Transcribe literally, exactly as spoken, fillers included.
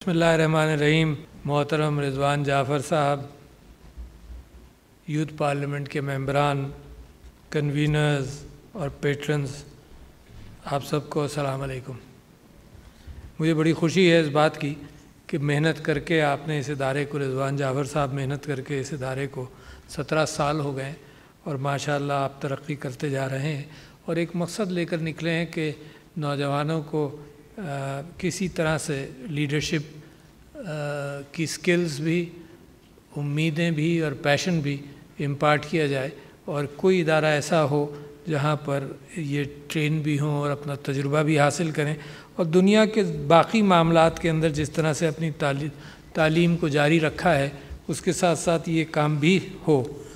बिस्मिल्लाहिर्रहमानिर्रहीम। मोहतरम रिजवान जाफ़र साहब, यूथ पार्लियामेंट के मेंबरान, कन्वीनर्स और पेट्रन्स, आप सबको अस्सलाम वालेकुम। मुझे बड़ी ख़ुशी है इस बात की कि मेहनत करके आपने इस इदारे को, रिजवान जाफ़र साहब मेहनत करके इस इदारे को सत्रह साल हो गए और माशाअल्लाह आप तरक्की करते जा रहे हैं और एक मकसद लेकर निकले हैं कि नौजवानों को आ, किसी तरह से लीडरशिप की स्किल्स भी, उम्मीदें भी और पैशन भी इम्पार्ट किया जाए और कोई इदारा ऐसा हो जहाँ पर ये ट्रेन भी हों और अपना तजुर्बा भी हासिल करें और दुनिया के बाकी मामलात के अंदर जिस तरह से अपनी ताली, तालीम को जारी रखा है उसके साथ साथ ये काम भी हो।